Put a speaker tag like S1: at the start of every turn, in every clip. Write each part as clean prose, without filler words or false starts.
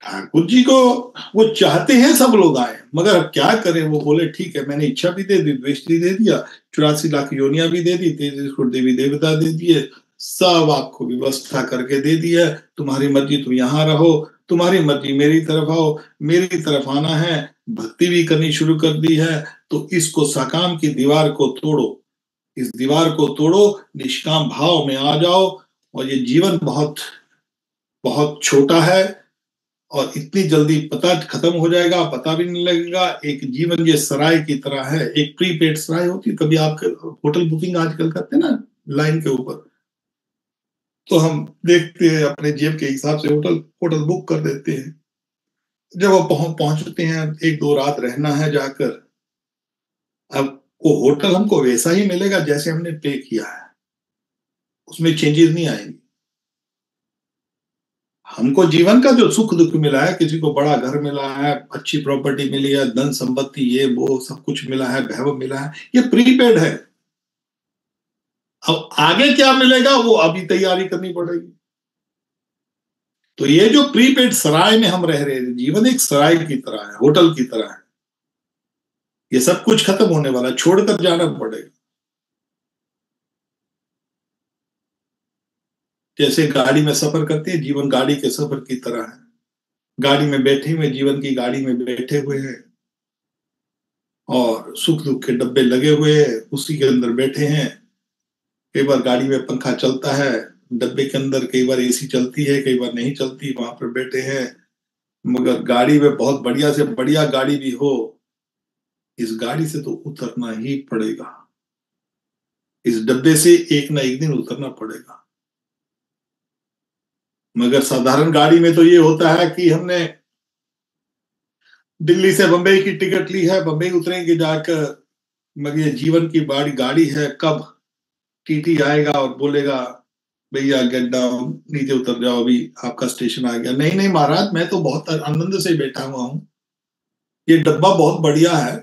S1: ठाकुर जी को वो चाहते हैं सब लोग आए, मगर अब क्या करें। वो बोले ठीक है, मैंने इच्छा भी दे दी, द्वेष भी दे दिया, 84 लाख योनियां भी दे दी, 33 करोड़ देवी देवता दे दिए, सब आपको व्यवस्था करके दे दिया। तुम्हारी मर्जी, तुम यहाँ रहो, तुम्हारी मर्जी मेरी तरफ आओ, मेरी तरफ आना है, भक्ति भी करनी शुरू कर दी है। तो इसको साकाम की दीवार को तोड़ो, इस दीवार को तोड़ो, निष्काम भाव में आ जाओ। और ये जीवन बहुत बहुत छोटा है और इतनी जल्दी पता खत्म हो जाएगा, पता भी नहीं लगेगा। एक जीवन ये सराय की तरह है, एक प्रीपेड सराय होती है। कभी आप होटल बुकिंग आजकल करते हैं ना लाइन के ऊपर, तो हम देखते हैं अपने जेब के हिसाब से होटल होटल बुक कर देते हैं। जब वो पहुंचते हैं, एक दो रात रहना है जाकर, अब वो होटल हमको वैसा ही मिलेगा जैसे हमने पे किया है, उसमें चेंजेस नहीं आएंगे। हमको जीवन का जो सुख दुख मिला है, किसी को बड़ा घर मिला है, अच्छी प्रॉपर्टी मिली है, धन संपत्ति ये वो सब कुछ मिला है, वैभव मिला है, ये प्रीपेड है। अब आगे क्या मिलेगा वो अभी तैयारी करनी पड़ेगी। तो ये जो प्रीपेड सराय में हम रह रहे हैं, जीवन एक सराय की तरह है, होटल की तरह है। ये सब कुछ खत्म होने वाला है, छोड़कर जाना पड़ेगा। जैसे गाड़ी में सफर करते हैं, जीवन गाड़ी के सफर की तरह है। गाड़ी में बैठे हुए, जीवन की गाड़ी में बैठे हुए हैं और सुख दुख के डब्बे लगे हुए हैं, उसी के अंदर बैठे हैं। कई बार गाड़ी में पंखा चलता है डब्बे के अंदर, कई बार एसी चलती है, कई बार नहीं चलती, वहां पर बैठे हैं। मगर गाड़ी में बहुत बढ़िया से बढ़िया गाड़ी भी हो, इस गाड़ी से तो उतरना ही पड़ेगा। इस डब्बे से एक ना एक दिन उतरना पड़ेगा। मगर साधारण गाड़ी में तो ये होता है कि हमने दिल्ली से बंबई की टिकट ली है, बंबई उतरेंगे जाकर, मगर ये जीवन की बड़ी गाड़ी है, कब टीटी आएगा और बोलेगा भैया गेट डाउन, नीचे उतर जाओ, अभी आपका स्टेशन आ गया। नहीं नहीं महाराज, मैं तो बहुत आनंद से बैठा हुआ हूँ, ये डब्बा बहुत बढ़िया है,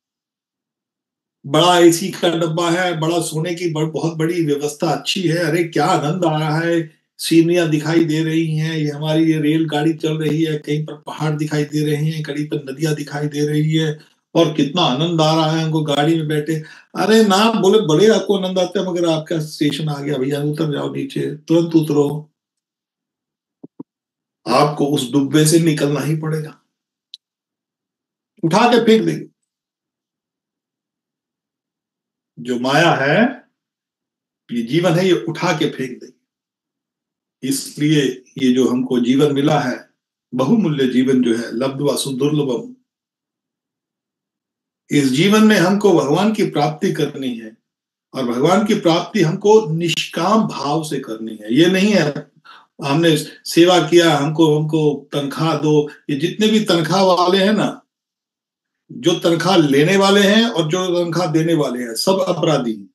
S1: बड़ा एसी का डब्बा है, बड़ा सोने की बहुत बड़ी व्यवस्था अच्छी है, अरे क्या आनंद आ रहा है। सीनरियां दिखाई दे रही हैं, ये हमारी ये रेल गाड़ी चल रही है, कहीं पर पहाड़ दिखाई दे रहे हैं, कहीं पर नदियां दिखाई दे रही है, और कितना आनंद आ रहा है हमको गाड़ी में बैठे। अरे ना बोले, बड़े आपको आनंद आता है, मगर आपका स्टेशन आ गया भैया, उतर जाओ नीचे, तुरंत उतरो। आपको उस डुब्बे से निकलना ही पड़ेगा, उठा के फेंक देंगे। जो माया है, ये जीवन है, ये उठा के फेंक देंगे। इसलिए ये जो हमको जीवन मिला है, बहुमूल्य जीवन जो है, लब्ध्वा सुदुर्लभम, इस जीवन में हमको भगवान की प्राप्ति करनी है। और भगवान की प्राप्ति हमको निष्काम भाव से करनी है। ये नहीं है हमने सेवा किया, हमको हमको तनख्वाह दो। ये जितने भी तनख्वाह वाले हैं ना, जो तनख्वाह लेने वाले हैं और जो तनख्वाह देने वाले हैं, सब अपराधी हैं।